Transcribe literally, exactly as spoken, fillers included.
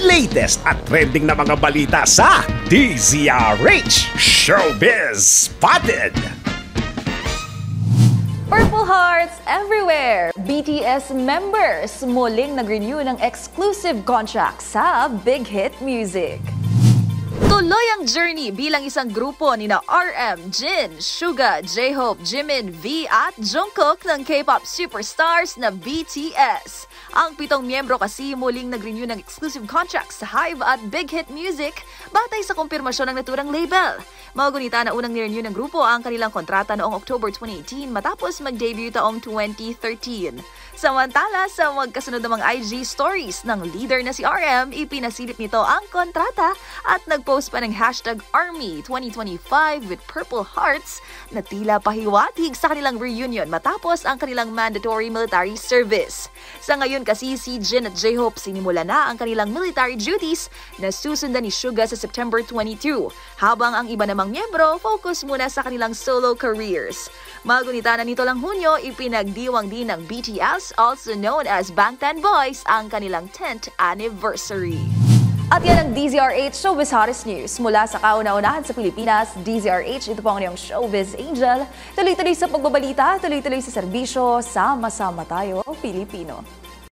latest at trending na mga balita sa D Z R H Showbiz Spotted! Purple Hearts everywhere! B T S members muling nag-renew ng exclusive contract sa BigHit Music. Tuloy ang journey bilang isang grupo ni na R M, Jin, Suga, J-Hope, Jimin, V at Jungkook ng K-pop superstars na B T S. Ang pitong miyembro kasi muling nag-renew ng exclusive contracts sa Hive at BigHit Music batay sa kumpirmasyon ng naturang label. Magunita na unang nirenew ng grupo ang kanilang kontrata noong October twenty eighteen matapos mag-debut taong twenty thirteen. Samantala, sa magkasunod na mga I G stories ng leader na si R M, ipinasilip nito ang kontrata at nag-post pa ng hashtag Army twenty twenty-five with Purple Hearts na tila pahiwatig sa kanilang reunion matapos ang kanilang mandatory military service. Sa ngayon kasi si Jin at J-Hope sinimula na ang kanilang military duties na susundan ni Suga sa September twenty-two, habang ang iba namang miyembro focus muna sa kanilang solo careers. Magunita na nito lang Hunyo, ipinagdiwang din ng B T S, also known as Bangtan Boys, ang kanilang tenth anniversary. At yan ang D Z R H Showbiz Hottest News. Mula sa kauna-unahan sa Pilipinas, D Z R H, ito po ang inyong Showbiz Angel. Tuloy-tuloy sa pagbabalita, tuloy-tuloy sa serbisyo, sama-sama tayo, Pilipino.